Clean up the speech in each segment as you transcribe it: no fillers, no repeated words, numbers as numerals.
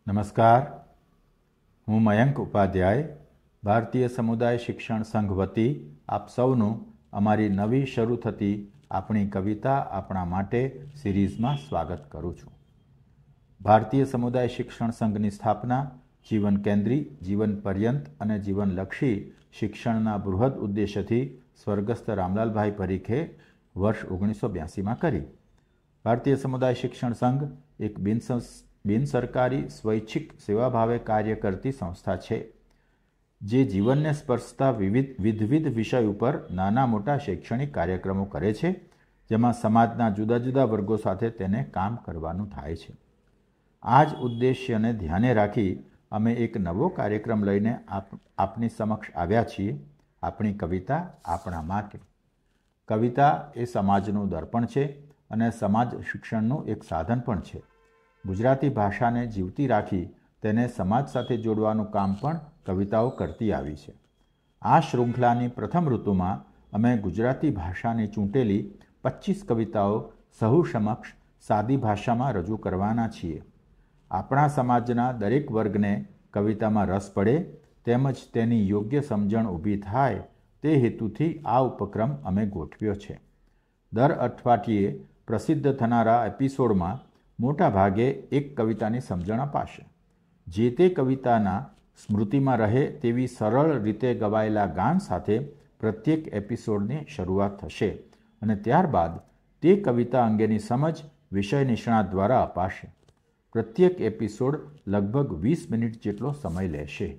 નમસ્કાર, હું મયંક ઉપાધ્યાય, ભારતીય સમુદાય શિક્ષણ સંઘ વતી આપ સૌનું અમારી નવી શરૂ થતી આપણી કવિતા આપણા માટે સિરીઝમાં સ્વાગત કરું છું. ભારતીય સમુદાય શિક્ષણ સંઘની સ્થાપના જીવન કેન્દ્રી, જીવન પર્યંત અને જીવનલક્ષી શિક્ષણના બૃહદ ઉદ્દેશ્યથી સ્વર્ગસ્થ રામલાલભાઈ પરીખે વર્ષ 1982માં કરી. ભારતીય સમુદાય શિક્ષણ સંઘ એક બિનસરકારી સ્વૈચ્છિક સેવાભાવે કાર્ય કરતી સંસ્થા છે, જે જીવનને સ્પર્શતા વિવિધ વિષય ઉપર નાના મોટા શૈક્ષણિક કાર્યક્રમો કરે છે, જેમાં સમાજના જુદા જુદા વર્ગો સાથે તેને કામ કરવાનું થાય છે. આ જ ઉદ્દેશ્યને ધ્યાને રાખી અમે એક નવો કાર્યક્રમ લઈને આપની સમક્ષ આવ્યા છીએ. આપણી કવિતા આપણા માટે. કવિતા એ સમાજનું દર્પણ છે અને સમાજ શિક્ષણનું એક સાધન પણ છે. ગુજરાતી ભાષાને જીવતી રાખી તેને સમાજ સાથે જોડવાનું કામ પણ કવિતાઓ કરતી આવી છે. આ શૃંખલાની પ્રથમ ઋતુમાં અમે ગુજરાતી ભાષાની ચૂંટેલી 25 કવિતાઓ સહુ સમક્ષ સાદી ભાષામાં રજૂ કરવાના છીએ. આપણા સમાજના દરેક વર્ગને કવિતામાં રસ પડે તેમજ તેની યોગ્ય સમજણ ઊભી થાય તે હેતુથી આ ઉપક્રમ અમે ગોઠવ્યો છે. દર અઠવાડિયે પ્રસિદ્ધ થનારા એપિસોડમાં મોટા ભાગે એક કવિતાની સમજણ અપાશે. જે તે કવિતાના સ્મૃતિમાં રહે તેવી સરળ રીતે ગવાયેલા ગાન સાથે પ્રત્યેક એપિસોડની શરૂઆત થશે અને ત્યારબાદ તે કવિતા અંગેની સમજ વિષય નિષ્ણાત દ્વારા અપાશે. પ્રત્યેક એપિસોડ લગભગ 20 મિનિટ જેટલો સમય લેશે.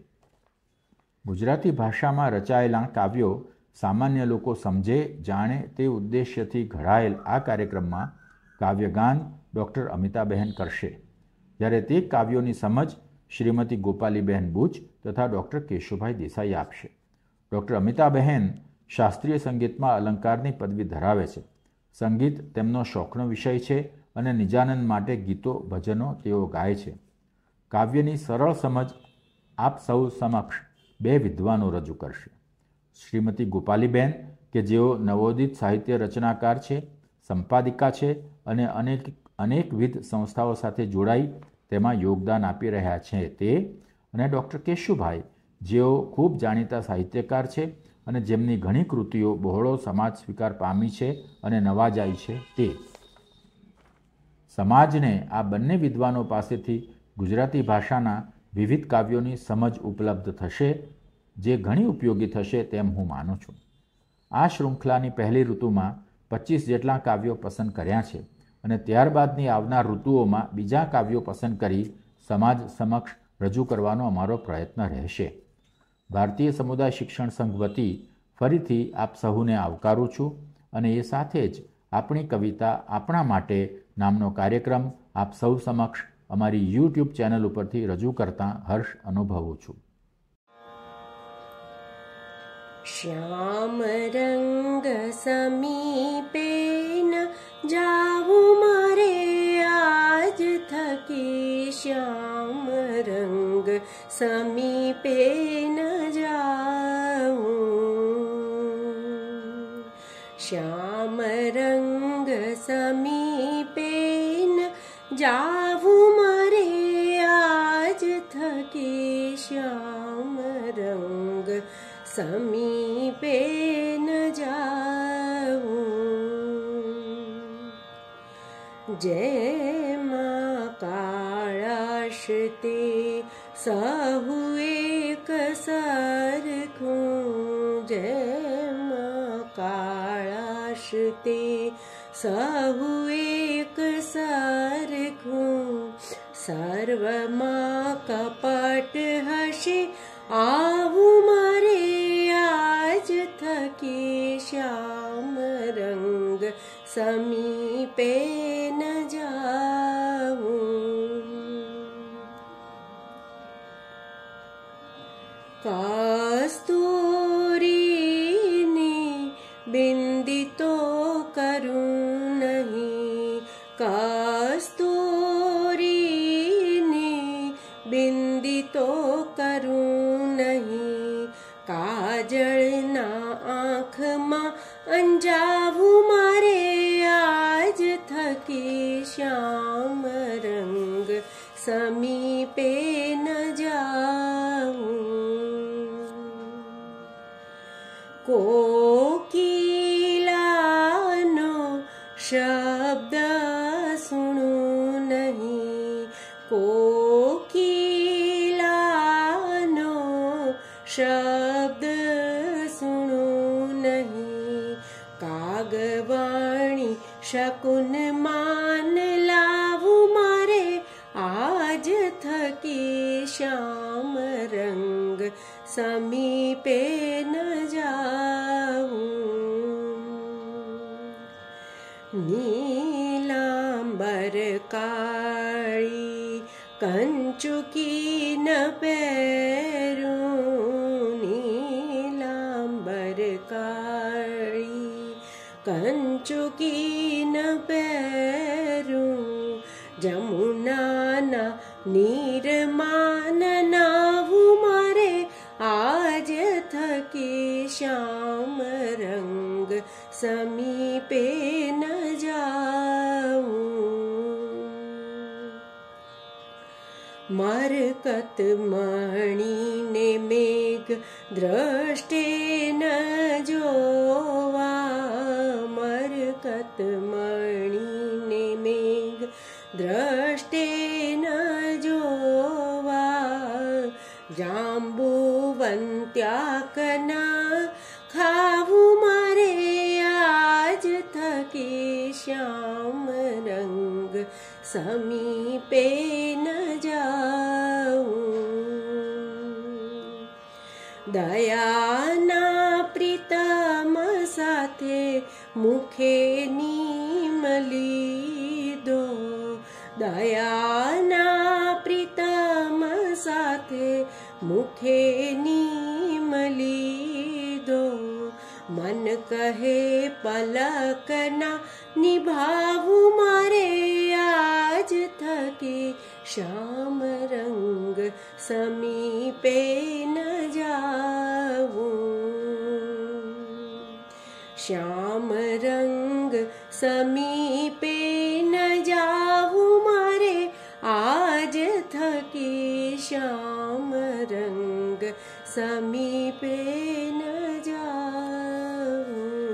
ગુજરાતી ભાષામાં રચાયેલા કાવ્યો સામાન્ય લોકો સમજે, જાણે તે ઉદ્દેશ્યથી ઘડાયેલ આ કાર્યક્રમમાં કાવ્યગાન ડૉક્ટર અમિતાબહેન કરશે, જ્યારે તે કાવ્યોની સમજ શ્રીમતી ગોપાલીબહેન બુચ તથા ડૉક્ટર કેશુભાઈ દેસાઈ આપશે. ડૉક્ટર અમિતાબહેન શાસ્ત્રીય સંગીતમાં અલંકારની પદવી ધરાવે છે. સંગીત તેમનો શોખનો વિષય છે અને નિજાનંદ માટે ગીતો ભજનો તેઓ ગાય છે. કાવ્યની સરળ સમજ આપ સૌ સમક્ષ બે વિદ્વાનો રજૂ કરશે. શ્રીમતી ગોપાલીબેન કે જેઓ નવોદિત સાહિત્ય રચનાકાર છે, સંપાદિકા છે અને અનેકવિધ સંસ્થાઓ સાથે જોડાઈ તેમાં યોગદાન આપી રહ્યા છે તે, અને ડૉક્ટર કેશુભાઈ જેઓ ખૂબ જાણીતા સાહિત્યકાર છે અને જેમની ઘણી કૃતિઓ બહોળો સમાજ સ્વીકાર પામી છે અને નવાજાઈ છે તે. સમાજને આ બંને વિદ્વાનો પાસેથી ગુજરાતી ભાષાના વિવિધ કાવ્યોની સમજ ઉપલબ્ધ થશે, જે ઘણી ઉપયોગી થશે તેમ હું માનું છું. આ શૃંખલાની પહેલી ઋતુમાં 25 જેટલા કાવ્યો પસંદ કર્યા છે અને ત્યારબાદની આવનાર ઋતુઓમાં બીજા કાવ્યો પસંદ કરી સમાજ સમક્ષ રજૂ કરવાનો અમારો પ્રયત્ન રહેશે. ભારતીય સમુદાય શિક્ષણ સંઘ વતી ફરીથી આપ સહુને આવકારું છું અને એ સાથે જ આપણી કવિતા આપણા માટે નામનો કાર્યક્રમ આપ સૌ સમક્ષ અમારી YouTube ચેનલ ઉપરથી રજૂ કરતાં હર્ષ અનુભવું છું. શ્યામ રંગ સમીપે ન જાવું મારે આજ થકી, શ્યામ રંગ સમીપે ન જાવું, શ્યામ રંગ સમીપે ન જાવું મારે આજ થકી, શ્યામ રંગ સમીપે ન જાવું. જેમાં કાળાશ તે સહુ એક સરખું, જેમાં કાળાશ તે સહુ એક સરખું, સર્વમાં કપટ હશે આવું મારે આજ થકી, શ્યામ રંગ સમીપે ન જાવું. કસ્તુરીની બિંદી તો કરું નહીં, કસ્તુરીની બિંદી તો કરું નહીં, કાજળના આંખમાં અંજાવું મારે આજ થકી, શ્યામ રંગ સમીપે ન જાઉં. કોકિલાનો શબ્દ સુણું નહીં, કોકિલાનો શબ્દ સુણું નહીં. કાગવાણી શકુન માન લાવું મારે, આજ થકી શ્યામ રંગ સમીપે ન જાઉં. નીલાંબર કાળી કંચુકી ન પહેરું, નીલાંબર કાળી કંચુકી ન પહેરું. જમુનાના નીરમાં નાવું મારે, આજ થકી શ્યામ રંગ સમીપે ન જાઉં. મરકત મણીને મેઘ દ્રષ્ટે ન જોવા, મરકત મણીને મેઘ દ્રષ્ટે ન જોવા. જાંબુવંત્યાકના ખાવું મારે, આજ થકી શ્યામ રંગ સમીપે ન જાઉં. દયાના પ્રીતમ સાથે મુખે નીમ લીધો, દયાના પ્રીતમ સાથે મુખે નીમ લીધો. મન કહે પલકના નિભાવું મારે, આજ થકી શ્યામ રંગ સમીપે ન જાઉં. શ્યામ રંગ સમીપે ન જાવું મારે, આજ થકી શ્યામ રંગ સમીપે ન જાઉં.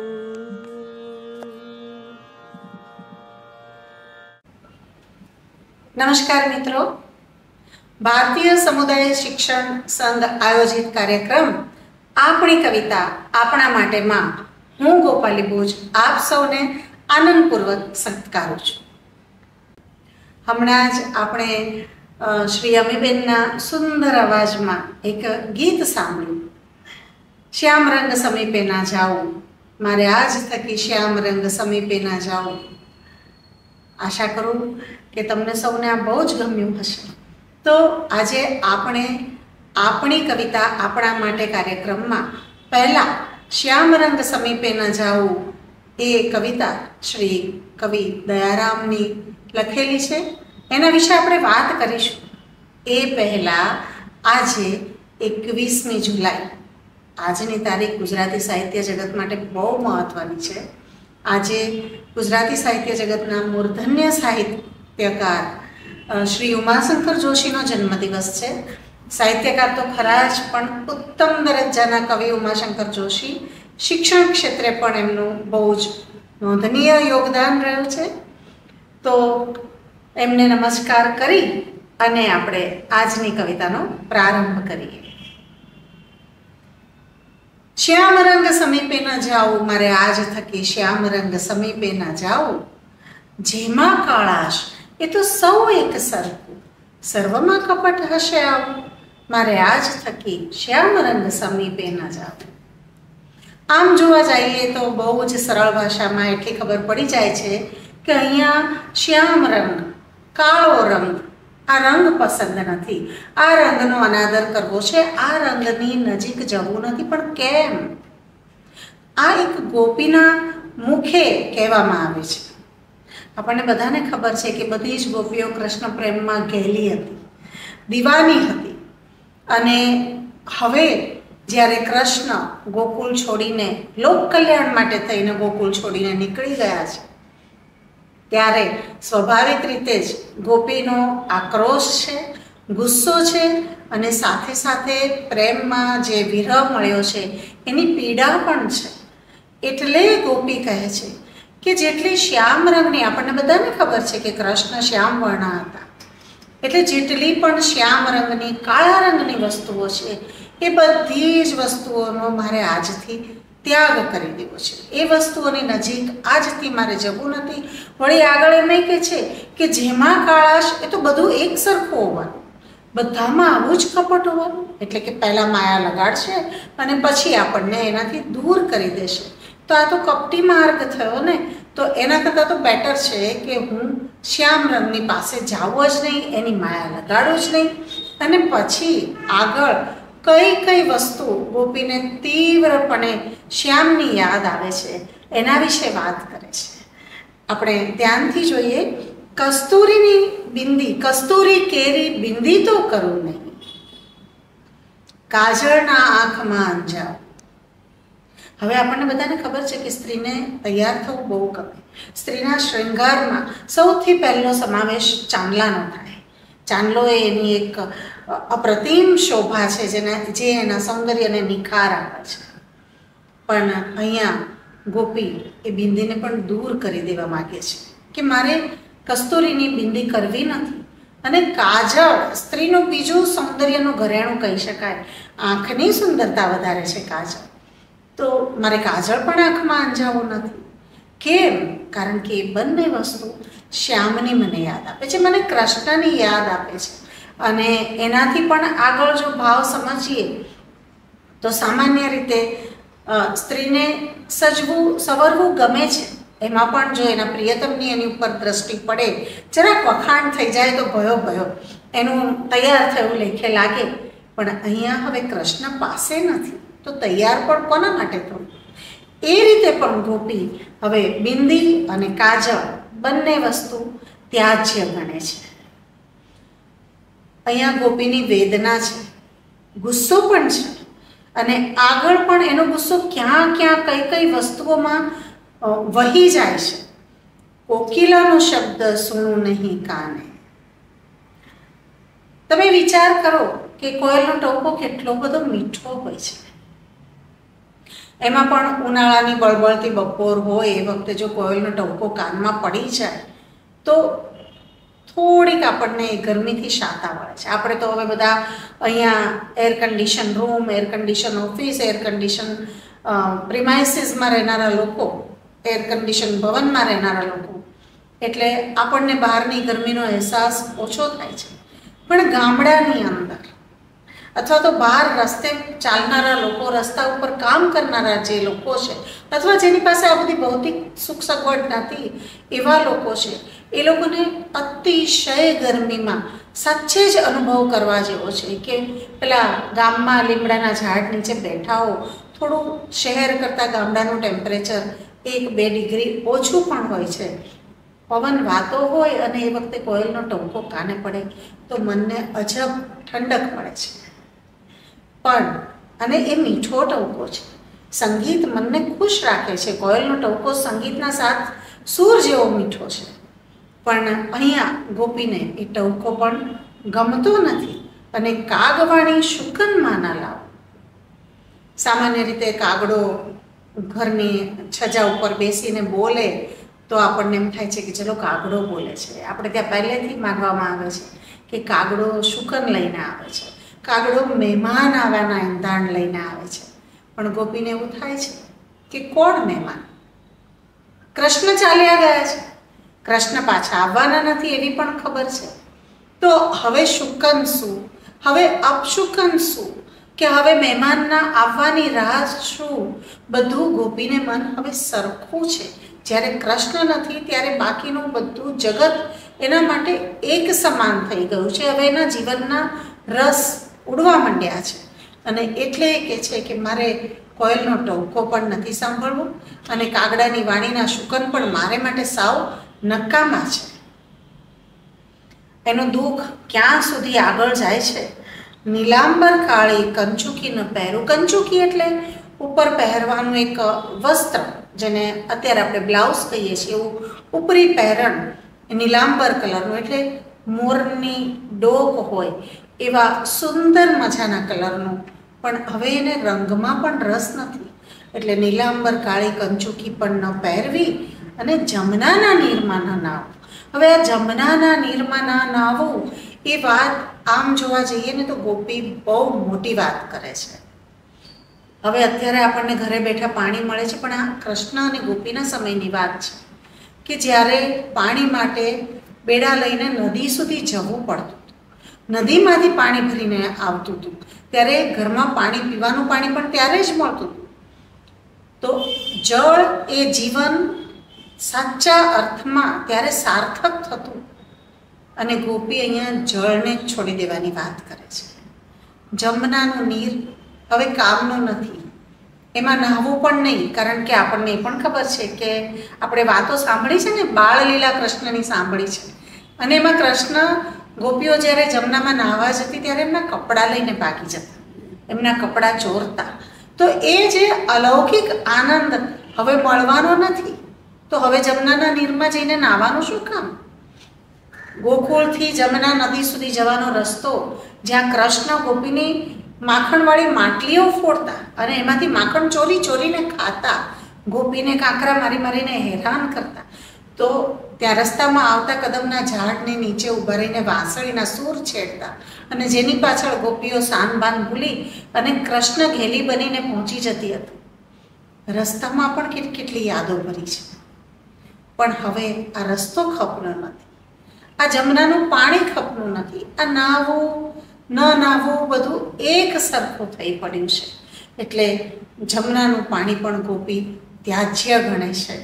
નમસ્કાર મિત્રો, ભારતીય સમુદાય શિક્ષણ સંઘ આયોજિત કાર્યક્રમ આપણી કવિતા આપણા માટેમાં હું ગોપાલી બોજ આપ સૌને આનંદપૂર્વક સત્કારું છું. હમણાં જ આપણે શ્રી અમીબેનના સુંદર અવાજમાં એક ગીત સાંભળ્યું, શ્યામ રંગ સમીપે ના જાઉં, મારે આજ થકી શ્યામ રંગ સમીપે ના જાઉં. આશા કરું કે તમને સૌને આ બહુ જ ગમ્યું હશે. તો આજે આપણે આપણી કવિતા આપણા માટે કાર્યક્રમમાં પહેલા શ્યામ રંગ સમીપે ન જાઉં એ કવિતા શ્રી કવિ દયારામની લખેલી છે, એના વિશે આપણે વાત કરીશું. એ પહેલાં આજે 21મી જુલાઈ, આજની તારીખ ગુજરાતી સાહિત્ય જગત માટે બહુ મહત્ત્વની છે. આજે ગુજરાતી સાહિત્ય જગતના મૂર્ધન્ય સાહિત્યકાર શ્રી ઉમાશંકર જોશીનો જન્મદિવસ છે. સાહિત્યકાર તો ખરા જ, પણ ઉત્તમ દરજ્જાના કવિ ઉમાશંકર જોશી. શિક્ષણ ક્ષેત્રે પણ એમનું બહુ જ નોંધનીય યોગદાન રહ્યું છે. તો એમને નમસ્કાર કરી અને આપણે આજની કવિતાનો પ્રારંભ કરીએ. શ્યામ રંગ સમીપે ન જાઉં, મારે આજ થકી શ્યામ રંગ સમીપે ન જાઉં. જેમાં કાળાશ એ તો સૌ એક સરખું, સર્વમાં કપટ હશે આવું, મારે આજ થકી શ્યામ રંગ સમીપે ન જાઉં. આમ જોવા જઈએ તો બહુ જ સરળ ભાષામાં એટલી ખબર પડી જાય છે કે અહીંયા શ્યામ રંગ, કાળો રંગ, આ રંગ પસંદ નથી, આ રંગનો અનાદર કરવો છે, આ રંગની નજીક જવું નથી. પણ કેમ? આ એક ગોપીના મુખે કહેવામાં આવે છે. આપણને બધાને ખબર છે કે બધી જ ગોપીઓ કૃષ્ણ પ્રેમમાં ઘેલી હતી, દીવાની હતી. અને હવે જ્યારે કૃષ્ણ ગોકુળ છોડીને, લોક કલ્યાણ માટે થઈને ગોકુળ છોડીને નીકળી ગયા છે, ત્યારે સ્વાભાવિક રીતે જ ગોપીનો આક્રોશ છે, ગુસ્સો છે અને સાથે સાથે પ્રેમમાં જે વિરહ મળ્યો છે એની પીડા પણ છે. એટલે ગોપી કહે છે કે જેટલી શ્યામ રંગની, આપણને બધાને ખબર છે કે કૃષ્ણ શ્યામ વર્ણ હતા, એટલે જેટલી પણ શ્યામ રંગની, કાળા રંગની વસ્તુઓ છે એ બધી જ વસ્તુઓનો મારે આજથી ત્યાગ કરી દેવો છે. એ વસ્તુઓની નજીક આજથી મારે જવું નથી. વળી આગળ એમ કહે છે કે જેમાં કાળાશ એ તો બધું એક સરખું હોવાનું, બધામાં આવું જ કપટ હોવાનું. એટલે કે પહેલાં માયા લગાડશે અને પછી આપણને એનાથી દૂર કરી દેશે. તો આ તો કપટી માર્ગ થયો ને. તો એના કરતાં તો બેટર છે કે હું શ્યામ રંગની પાસે જાવું જ નહીં, એની માયા લગાડું જ નહીં. અને પછી આગળ કઈ કઈ વસ્તુ ગોપીને તીવ્રપણે શ્યામની યાદ આવે છે એના વિશે વાત કરે છે. આપણે ધ્યાનથી જોઈએ. કસ્તુરીની બિંદી, કસ્તુરી કેરી બિંદી તો કરું નહીં, કાજળના આંખમાં અંજાવ. હવે આપણને બધાને ખબર છે કે સ્ત્રીને તૈયાર થવું બહુ ગમે. સ્ત્રીના શૃંગારમાં સૌથી પહેલો સમાવેશ ચાંદલાનો થાય. ચાંદલો એ એની એક અપ્રતિમ શોભા છે જે એના સૌંદર્યને નિખાર આપે છે. પણ અહીંયા ગોપી એ બિંદીને પણ દૂર કરી દેવા માગે છે કે મારે કસ્તુરીની બિંદી કરવી નથી. અને કાજળ સ્ત્રીનું બીજું સૌંદર્યનું ઘરેણું કહી શકાય. આંખની સુંદરતા વધારે છે કાજળ, તો મારે કાજળ પણ આંખમાં અંજાવું નથી. કેમ? કારણ કે એ બંને વસ્તુ શ્યામની મને યાદ આપે છે, મને કૃષ્ણની યાદ આપે છે. અને એનાથી પણ આગળ જો ભાવ સમજીએ તો સામાન્ય રીતે સ્ત્રીને સજવું સવરવું ગમે છે. એમાં પણ જો એના પ્રિયતમની એની ઉપર દ્રષ્ટિ પડે, જરાક વખાણ થઈ જાય તો ભયો એનું તૈયાર થયું લેખે લાગે. પણ અહીંયા હવે કૃષ્ણ પાસે નથી તો તૈયાર પણ કોના માટે થવું? એ રીતે પણ ગોપી હવે બિંદી અને કાજળ બંને વસ્તુ ત્યાજ્ય ગણે છે. અહીંયા ગોપીની વેદના છે, ગુસ્સો પણ છે. અને આગળ પણ એનો ગુસ્સો ક્યાં ક્યાં કઈ કઈ વસ્તુઓમાં વહી જાય છે. કોકિલાનો શબ્દ સુણું નહીં કાને. તમે વિચાર કરો કે કોયલનો ટહુકો કેટલો બધો મીઠો હોય છે. એમાં પણ ઉનાળાની બળબળતી બપોર હોય એ વખતે જો કોયલનો ટહુકો કાનમાં પડી જાય તો થોડીક આપણને ગરમીથી શાતા મળે છે. આપણે તો હવે બધા અહીંયા air condition room, air condition office, air condition પ્રિમાઇસીસમાં રહેનારા લોકો, એર કન્ડિશન ભવનમાં રહેનારા લોકો, એટલે આપણને બહારની ગરમીનો અહેસાસ ઓછો થાય છે. પણ ગામડાની અંદર અથવા તો બહાર રસ્તે ચાલનારા લોકો, રસ્તા ઉપર કામ કરનારા જે લોકો છે અથવા જેની પાસે આ બધી ભૌતિક સુખ સગવડ નથી એવા લોકો છે, એ લોકોને અતિશય ગરમીમાં સાચે જ અનુભવ કરવા જેવો છે કે પેલા ગામમાં લીમડાના ઝાડ નીચે બેઠા હો, થોડું શહેર કરતાં ગામડાનું ટેમ્પરેચર 1-2 ડિગ્રી ઓછું પણ હોય છે, પવન વાતો હોય અને એ વખતે કોયલનો ટહુકો કાને પડે તો મનને અજબ ઠંડક મળે છે. પણ અને એ મીઠો ટહુકો છે. સંગીત મનને ખુશ રાખે છે. કોયલનો ટહુકો સંગીતના સાથ સૂર જેવો મીઠો છે. પણ અહીંયા ગોપીને એ ટહુકો પણ ગમતો નથી. અને કાગવાણી શુકનમાં ના લાવો. સામાન્ય રીતે કાગડો ઘરની છજા ઉપર બેસીને બોલે તો આપણને એમ થાય છે કે ચલો કાગડો બોલે છે. આપણે ત્યાં પહેલેથી માનવામાં આવે છે કે કાગડો શુકન લઈને આવે છે, કાગડો મહેમાન આવ્યાના એંધાણ લઈને આવે છે. પણ ગોપીને એવું થાય છે કે કોણ મહેમાન? કૃષ્ણ ચાલ્યા ગયા છે, કૃષ્ણ પાછા આવવાના નથી એવી પણ ખબર છે. તો હવે શુકન શું, હવે અપશુકન શું, કે હવે મહેમાનના આવવાની રાહ શું? બધું ગોપીને મન હવે સરખું છે. જ્યારે કૃષ્ણ નથી ત્યારે બાકીનું બધું જગત એના માટે એક સમાન થઈ ગયું છે. હવે એના જીવનના રસ ઉડવા માંડ્યા છે. અને એટલે એ કહે છે કે મારે કોયલનો ટહુકો પણ નથી સાંભળવો અને કાગડાની વાણીના શુકન પણ મારે માટે સાવ નકામા છે. એનું દુઃખ ક્યાં સુધી આગળ જાય છે? નીલાંબર કાળી કંચુકી ન પહેરું. કંચુકી એટલે ઉપર પહેરવાનું એક વસ્ત્ર, જેને અત્યારે આપણે બ્લાઉઝ કહીએ છીએ, એવું ઉપરી પહેરણ નીલાંબર કલરનું, એટલે મોરની ડોક હોય એવા સુંદર મજાના કલરનું, પણ હવે એને રંગમાં પણ રસ નથી, એટલે નીલાંબર કાળી કંચુકી પણ ન પહેરવી અને જમનાના નીરમાં ન નાહવું. હવે આ જમનાના નીરમાં ન નાહવું એ વાત આમ જોવા જઈએ ને તો ગોપી બહુ મોટી વાત કરે છે. હવે અત્યારે આપણને ઘરે બેઠા પાણી મળે છે, પણ આ કૃષ્ણ અને ગોપીના સમયની વાત છે કે જ્યારે પાણી માટે બેડા લઈને નદી સુધી જવું પડતું હતું, નદીમાંથી પાણી ભરીને આવતું હતું, ત્યારે ઘરમાં પાણી, પીવાનું પાણી પણ ત્યારે જ મળતું હતું. તો જળ એ જીવન સાચા અર્થમાં ત્યારે સાર્થક થતું, અને ગોપી અહીંયા જળને જ છોડી દેવાની વાત કરે છે. જમનાનું નીર હવે કામનું નથી, એમાં નહાવું પણ નહીં, કારણ કે આપણને એ પણ ખબર છે કે આપણે વાતો સાંભળી છે ને, બાળલીલા કૃષ્ણની સાંભળી છે, અને એમાં કૃષ્ણ ગોપીઓ જ્યારે જમનામાં નાહવા જતી ત્યારે એમના કપડાં લઈને ભાગી જતા, એમના કપડાં ચોરતા. તો એ જે અલૌકિક આનંદ હવે મળવાનો નથી, તો હવે જમનાના નીરમાં જઈને નાહવાનું શું કામ? ગોકુળથી જમના નદી સુધી જવાનો રસ્તો, જ્યાં કૃષ્ણ ગોપીની માખણવાળી માટલીઓ ફોડતા અને એમાંથી માખણ ચોરી ચોરીને ખાતા, ગોપીને કાંકરા મારી મારીને હેરાન કરતા, તો ત્યાં રસ્તામાં આવતા કદમના ઝાડની નીચે ઊભા રહીને વાંસળીના સૂર છેડતા, અને જેની પાછળ ગોપીઓ સાનબાન ભૂલી અને કૃષ્ણ ઘેલી બનીને પહોંચી જતી હતી. રસ્તામાં પણ કેટલી યાદો ભરી છે, પણ હવે આ રસ્તો ખપનો નથી, આ જમનાનું પાણી ખપનું નથી, આ નાહવું ન નાહવું બધું એક સરખું થઈ પડ્યું છે. એટલે જમનાનું પાણી પણ ગોપી ત્યાજ્ય ગણે છે.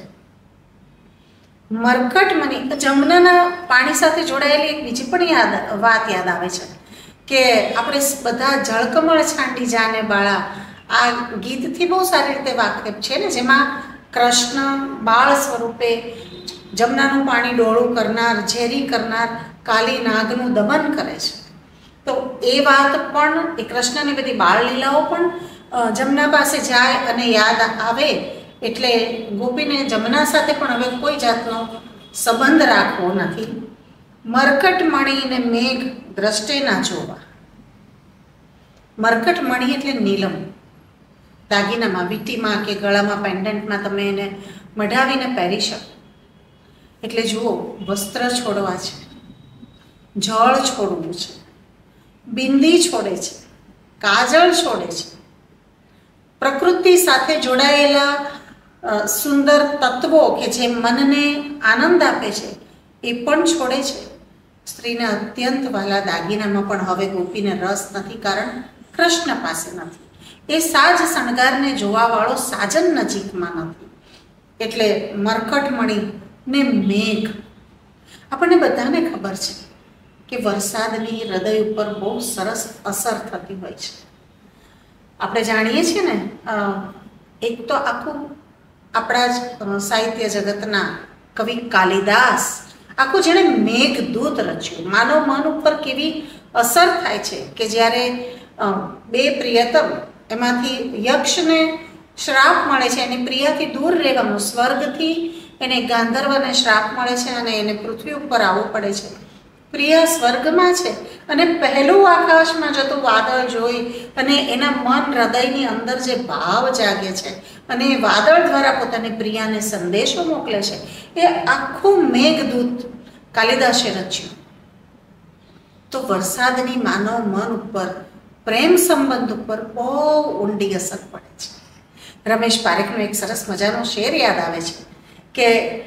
મરકટમણી, જમનાના પાણી સાથે જોડાયેલી એક બીજી પણ વાત યાદ આવે છે કે આપણે બધા જળકમળ છાંડી જાને બાળા, આ ગીતથી બહુ સારી રીતે વાકેફ છે ને, જેમાં કૃષ્ણ બાળ સ્વરૂપે જમનાનું પાણી ડોળું કરનાર, ઝેરી કરનાર કાલી નાગનું દમન કરે છે. તો એ વાત પણ, એ કૃષ્ણની બધી બાળ લીલાઓ પણ જમના પાસે જાય અને યાદ આવે, એટલે ગોપીને જમના સાથે પણ હવે કોઈ જાતનો સંબંધ રાખવો નથી. મરકટમણીને મેઘ દ્રષ્ટે ના જોવા. મરકટમણી એટલે નીલમ, દાગીનામાં, વીંટીમાં કે ગળામાં, પેન્ડન્ટમાં તમે એને મઢાવીને પહેરી શકો. એટલે જુઓ, વસ્ત્ર છોડવા છે, જળ છોડવું છે, બિંદી છોડે છે, કાજળ છોડે છે, પ્રકૃતિ સાથે જોડાયેલા સુંદર તત્વો કે જે મનને આનંદ આપે છે એ પણ છોડે છે. સ્ત્રીને અત્યંત વહાલા દાગીનામાં પણ હવે ગોપીને રસ નથી, કારણ કૃષ્ણ પાસે નથી. એ સાજ શણગારને જોવાવાળો સાજન નજીકમાં નથી. એટલે મરકટમણી ને મેઘ, આપણને બધાને ખબર છે કે વરસાદની હૃદય ઉપર બહુ સરસ અસર થતી હોય છે. આપણે જાણીએ છીએ ને, એક તો આખું આપણા જ સાહિત્ય જગતના કવિ કાલિદાસ આખું જેણે મેઘદૂત રચ્યું. માનવ મન ઉપર કેવી અસર થાય છે કે જ્યારે બે પ્રિયતમ, એમાંથી યક્ષને શ્રાપ મળે છે, એની પ્રિયાથી દૂર રહેવાનું, સ્વર્ગથી એને ગાંધર્વને શ્રાપ મળે છે અને એને પૃથ્વી ઉપર આવવું પડે છે. પ્રિયા સ્વર્ગમાં છે અને પહેલું આકાશમાં જતું વાદળ જોઈ અને એના મન હૃદયની અંદર જે ભાવ જાગે છે અને એ વાદળ દ્વારા પોતાની પ્રિયાને સંદેશો મોકલે છે, એ આખું મેઘદૂત કાલિદાસે રચ્યું. તો વરસાદની માનવ મન ઉપર, પ્રેમ સંબંધ ઉપર બહુ ઊંડી અસર પડે છે. રમેશ પારેખનો એક સરસ મજાનો શેર યાદ આવે છે કે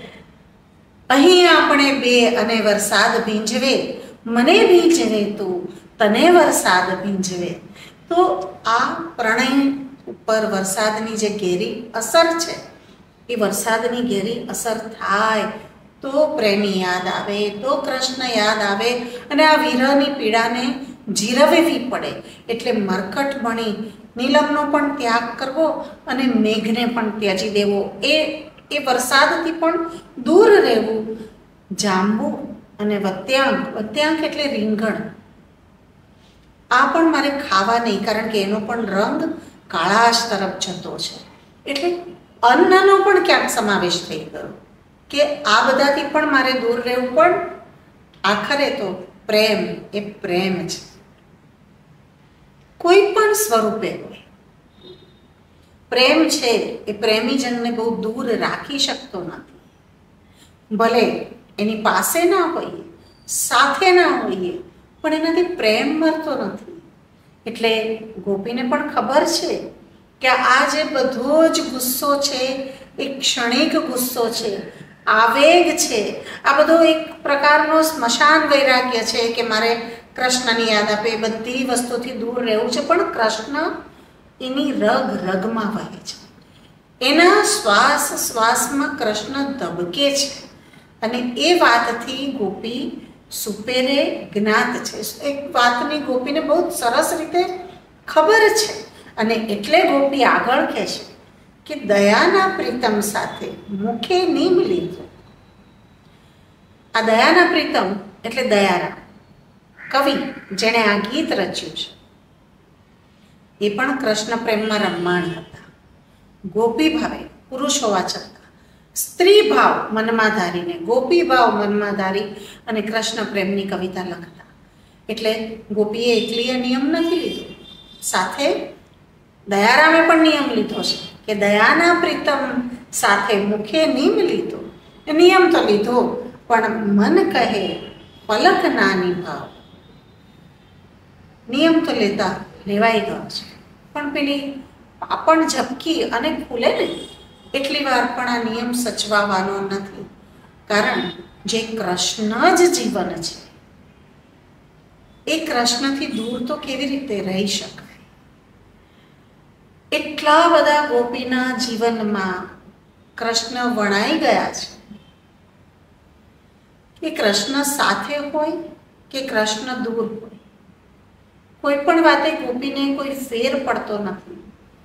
અહીં આપણે બે અને વરસાદ ભીંજવે, મને ભીંજવે તું, તને વરસાદ ભીંજવે. તો આ પ્રણય ઉપર વરસાદની જે ઘેરી અસર છે, એ વરસાદની ઘેરી અસર થાય તો પ્રેમી યાદ આવે, તો કૃષ્ણ યાદ આવે અને આ વિરહની પીડાને જીરવવી પડે. એટલે મરકટમણી, નીલમનો પણ ત્યાગ કરવો અને મેઘને પણ ત્યજી દેવો, એ વરસાદથી પણ દૂર રહેવું. જાંબુ અને વત્યાંક, વત્યાંક એટલે રીંગણ, આ પણ મારે ખાવા નહીં, કારણ કે એનો પણ રંગ કાળાશ તરફ જતો છે. એટલે અન્નનો પણ ક્યાંક સમાવેશ થઈ ગયો કે આ બધાથી પણ મારે દૂર રહેવું, પણ આખરે તો પ્રેમ એ પ્રેમ છે, કોઈ પણ સ્વરૂપે હોય. પ્રેમ છે એ પ્રેમીજનને બહુ દૂર રાખી શકતો નથી. ભલે એની પાસે ના હોઈએ, સાથે ના હોઈએ, પણ એનાથી પ્રેમ મળતો નથી. એટલે ગોપીને પણ ખબર છે કે આ જે બધો જ ગુસ્સો છે એ ક્ષણિક ગુસ્સો છે, આવેગ છે, આ બધો એક પ્રકારનો સ્મશાન વૈરાગ્ય છે કે મારે કૃષ્ણની યાદ આપે, એ બધી વસ્તુથી દૂર રહેવું છે. પણ કૃષ્ણ એની રગ રગમાં વહે છે, એના શ્વાસ શ્વાસમાં કૃષ્ણ ધબકે છે, અને એ વાતથી ગોપી સુપેરે જ્ઞાત છે. એક વાતની ગોપીને બહુ સરસ રીતે ખબર છે, અને એટલે ગોપી આગળ કહે છે કે દયાના પ્રીતમ સાથે મુખે નીમ લીધો. આ દયાના પ્રીતમ એટલે દયારામ કવિ જેણે આ ગીત રચ્યું છે, એ પણ કૃષ્ણ પ્રેમમાં રમમાણ હતા. ગોપી ભાવે પુરુષ હોવા છતાં સ્ત્રી ભાવ મનમાં ધારીને, ગોપી ભાવ મનમાં ધારી અને કૃષ્ણ પ્રેમની કવિતા લખતા. એટલે ગોપીએ એકલીએ નિયમ નથી લીધો, સાથે દયારામે પણ નિયમ લીધો છે કે દયાના પ્રીતમ સાથે મુખે નીમ લીધો. નિયમ તો લીધો, પણ મન કહે પલક ના નિભાવ. નિયમ તો લેવાઈ ગયો છે, પણ પેલી પાપણ ઝબકી અને ખુલે ને એટલી વાર પણ આ નિયમ સચવાવાનો નથી. કારણ જે કૃષ્ણ જ જીવન છે, એ કૃષ્ણથી દૂર તો કેવી રીતે રહી શકાય? એટલા બધા ગોપીના જીવનમાં કૃષ્ણ વણાઈ ગયા છે કે કૃષ્ણ સાથે હોય કે કૃષ્ણ દૂર હોય, કોઈ પણ વાતે ગોપીને કોઈ ફેર પડતો નથી.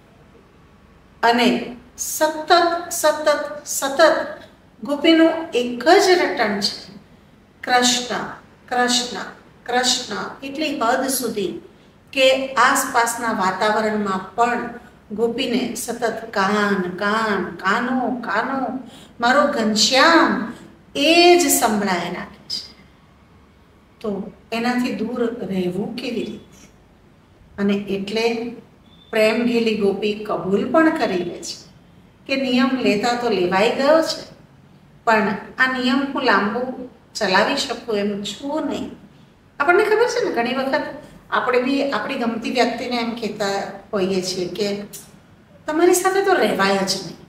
અને સતત સતત સતત ગોપીનું એક જ રટણ છે, કૃષ્ણ કૃષ્ણ કૃષ્ણ. એટલી હદ સુધી કે આસપાસના વાતાવરણમાં પણ ગોપીને સતત કાન કાન કાનો કાનો મારો ઘનશ્યામ એ જ સંભળાય રાખે છે. તો એનાથી દૂર રહેવું કેવી રીતે? અને એટલે પ્રેમ ઘેલી ગોપી કબૂલ પણ કરી લે છે કે નિયમ લેતા તો લેવાઈ ગયો છે, પણ આ નિયમ હું લાંબુ ચલાવી શકું એમ છું નહીં. આપણને ખબર છે ને, ઘણી વખત આપણે બી આપણી ગમતી વ્યક્તિને એમ કહેતા હોઈએ છીએ કે તમારી સાથે તો રહેવાય જ નહીં.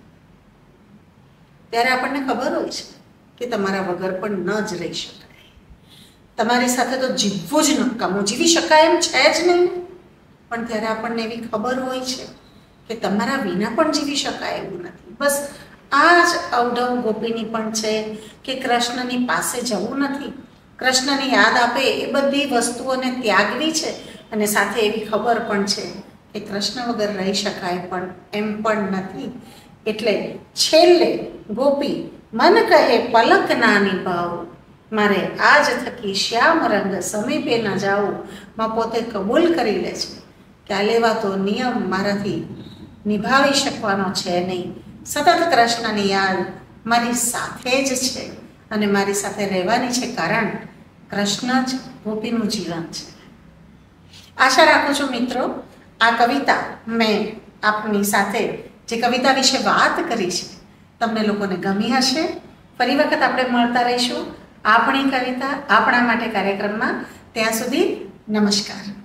ત્યારે આપણને ખબર હોય છે કે તમારા વગર પણ ન જ રહી શકાય, તમારી સાથે તો જીવવું જ નકામું, જીવી શકાય એમ છે જ નહીં. પણ ત્યારે આપણને એવી ખબર હોય છે કે તમારા વિના પણ જીવી શકાય એવું નથી. બસ આ જ અવઢવ ગોપીની પણ છે કે કૃષ્ણની પાસે જવું નથી, કૃષ્ણની યાદ આપે એ બધી વસ્તુઓને ત્યાગવી છે, અને સાથે એવી ખબર પણ છે કે કૃષ્ણ વગર રહી શકાય પણ એમ પણ નથી. એટલે છેલ્લે ગોપી મન કહે પલક ના નિભાવ, મારે આજ થકી શ્યામ રંગ સમીપે ન જાવું, માં પોતે કબૂલ કરી લે છે કે આ લેવાતો નિયમ મારાથી નિભાવી શકવાનો છે નહીં. સતત કૃષ્ણની યાદ મારી સાથે જ છે અને મારી સાથે રહેવાની છે, કારણ કૃષ્ણ જ ગોપીનું જીવન છે. આશા રાખું છું મિત્રો, આ કવિતા મેં આપની સાથે જે કવિતા વિશે વાત કરી છે તમને લોકોને ગમી હશે. ફરી વખત આપણે મળતા રહીશું આપણી કવિતા આપણા માટે કાર્યક્રમમાં. ત્યાં સુધી નમસ્કાર.